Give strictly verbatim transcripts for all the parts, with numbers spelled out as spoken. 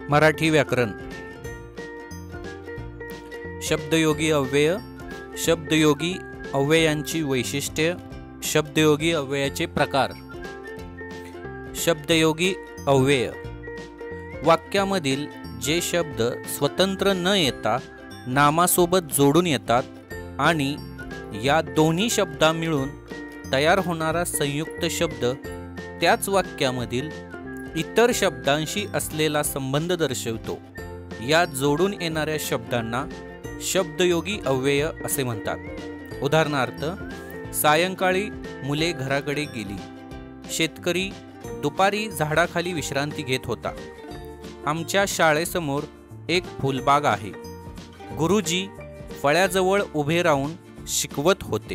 मराठी व्याकरण। शब्दयोगी अव्यय, शब्दयोगी अव्ययांची वैशिष्ट्ये, शब्दयोगी अव्ययाचे प्रकार। शब्दयोगी अव्यय वाक्यामधील जे शब्द स्वतंत्र न येता नामासोबत जोडून येतात आणि या दोन्ही शब्दा मिळून तयार होणारा संयुक्त शब्द त्याच वाक्यामधील इतर शब्दांशी असलेला संबंध दर्शवतो, या जोडून येणाऱ्या शब्दांना शब्दयोगी अव्यय असे म्हणतात। उदाहरणार्थ, सायंकाळी मुले घराकडे गेली, शेतकरी दुपारी झाडाखाली विश्रांती घेत होता, आमच्या शाळेसमोर एक फुलबाग आहे, गुरुजी फळ्याजवळ उभे राहून शिकवत होते।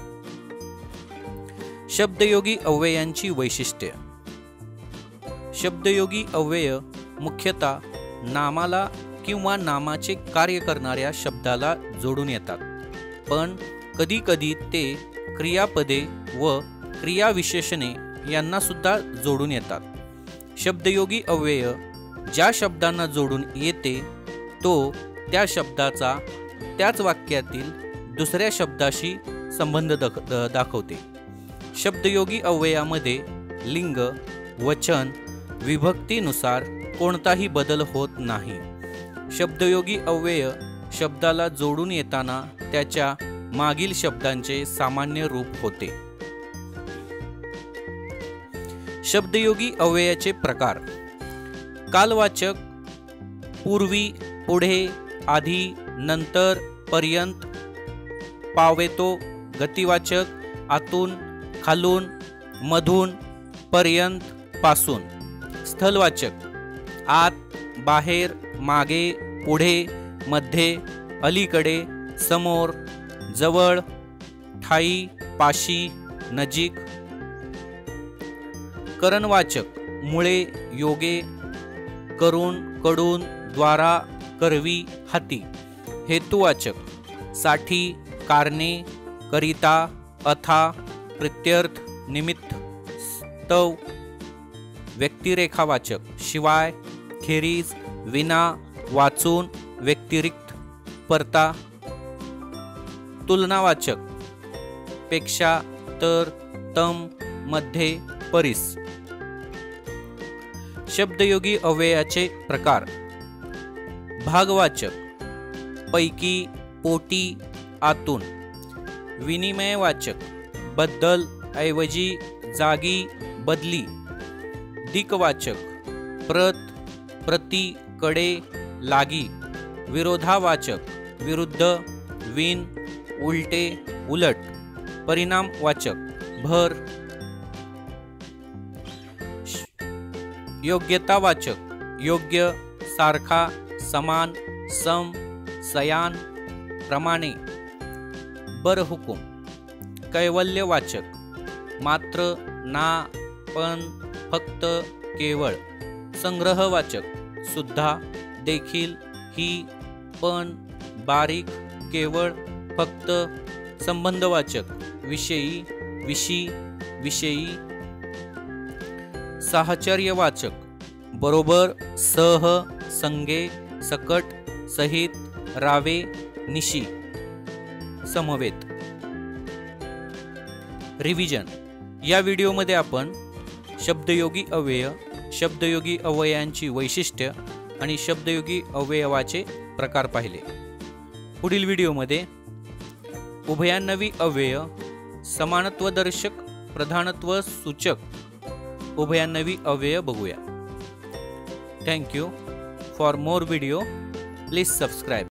शब्दयोगी अव्ययांची वैशिष्ट्ये। शब्दयोगी अव्यय मुख्यतः नामाला किंवा नामाचे कार्य करणाऱ्या शब्दाला जोडून येतात, पण कधी कधी ते क्रियापदे व क्रियाविशेषणे यांना सुद्धा जोडून येतात। शब्दयोगी अव्यय ज्या शब्दांना जोडून येते तो त्या शब्दाचा त्याच वाक्यातील दुसऱ्या शब्दाशी संबंध दाखवते। शब्दयोगी अव्ययामध्ये लिंग, वचन, विभक्तीनुसार कोणताही बदल होत नाही। शब्दयोगी अव्यय शब्दाला जोडून येताना त्याच्या मागील शब्दांचे सामान्य रूप होते। शब्दयोगी अव्ययाचे प्रकार। कालवाचक, पूर्वी, पुढे, आधी, नंतर, पर्यंत, पावेतो। गतिवाचक, आतून, खालून, मधून, पर्यंत, पासून। स्थलवाचक, आत, बाहेर, मागे, पुढे, मध्ये, अलीकडे, समोर, जवळ, ठाई, पाशी, नजीक। करणवाचक, मुळे, योगे, करून, कडून, द्वारा, करवी, हाती। हेतुवाचक, साठी, कारणे, करिता, अथा, प्रित्यर्थ, निमित्त, स्तव। व्यक्तिरेखावाचक, शिवाय, खेरीज, विना, वाचून, व्यतिरिक्त, परता। तुलनावाचक, पेक्षा, तर, तम, मध्ये, परीस। शब्दयोगी अव्ययाचे प्रकार। भागवाचक, पैकी, पोटी, आतून। विनिमयवाचक, बद्दल, ऐवजी, जागी, बदली। दिक्वाचक, प्रत, प्रति, कडे, लागी। विरोधावाचक, विरुद्ध, विन, उलटे, उलट। परिणामवाचक, भर। योग्यतावाचक, योग्य, सारखा, समान, सम, सयान, प्रमाणे। बरहुकूम। कैवल्यवाचक, मात्र, ना, पण, फक्त, केवळ। संग्रहवाचक, सुद्धा, देखील, ही, पण, बारीक, केवळ, फक्त। संबंधवाचक, विषयी, विशी, विषयी। साहचर्यवाचक, बरोबर, सह, संगे, सकट, सहित, रावे, निशी, समवेत। रिव्हिजन। या व्हिडिओमध्ये आपण शब्दयोगी अव्यय, शब्दयोगी अव्ययांची वैशिष्ट्य आणि शब्दयोगी अव्ययाचे प्रकार पाहिले। पुढील व्हिडिओमध्ये उभयान्वयी अव्यय, समानत्वदर्शक, प्रधानत्व सूचक उभयान्वयी अव्यय बघूया। Thank you for more video, please subscribe.